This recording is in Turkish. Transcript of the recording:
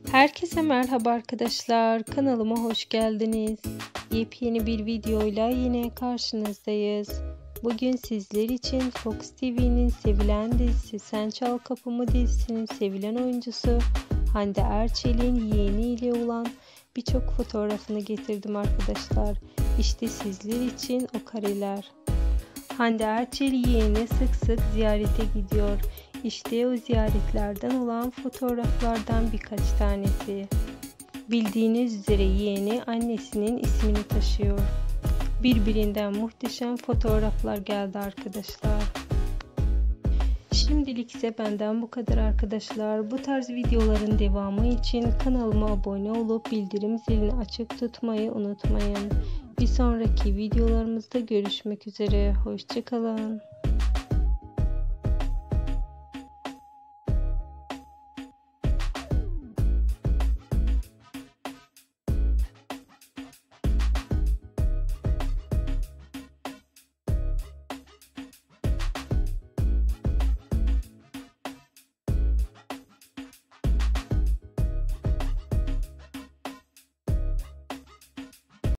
Herkese merhaba arkadaşlar, kanalıma hoş geldiniz. Yepyeni bir videoyla yine karşınızdayız. Bugün sizler için Fox TV'nin sevilen dizisi Sen Çal Kapımı dizisinin sevilen oyuncusu Hande Erçel'in yeğeniyle olan birçok fotoğrafını getirdim arkadaşlar. İşte sizler için o kareler. Hande Erçel yeğeni sık sık ziyarete gidiyor. İşte o ziyaretlerden olan fotoğraflardan birkaç tanesi. Bildiğiniz üzere yeğeni annesinin ismini taşıyor. Birbirinden muhteşem fotoğraflar geldi arkadaşlar. Şimdilik ise benden bu kadar arkadaşlar. Bu tarz videoların devamı için kanalıma abone olup bildirim zilini açık tutmayı unutmayın. Bir sonraki videolarımızda görüşmek üzere. Hoşça kalın.